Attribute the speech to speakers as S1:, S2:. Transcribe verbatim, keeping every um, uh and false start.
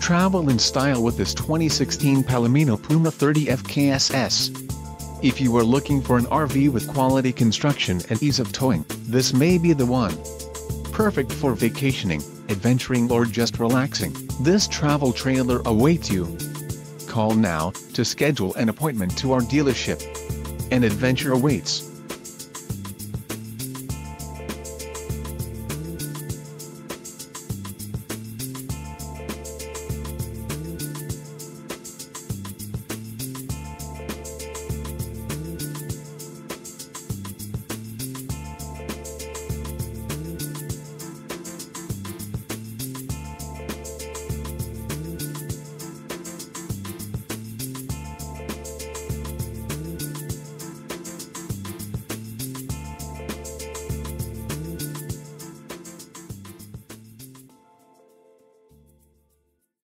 S1: Travel in style with this twenty sixteen Palomino Puma thirty F K S S. If you are looking for an R V with quality construction and ease of towing, this may be the one. Perfect for vacationing, adventuring or just relaxing, this travel trailer awaits you. Call now to schedule an appointment to our dealership. An adventure awaits.